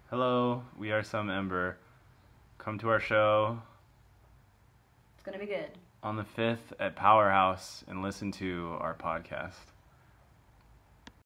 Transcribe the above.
Hello, we are some Ember. Come to our show It's gonna be good. on the 5th at Powerhouse and listen to our podcast.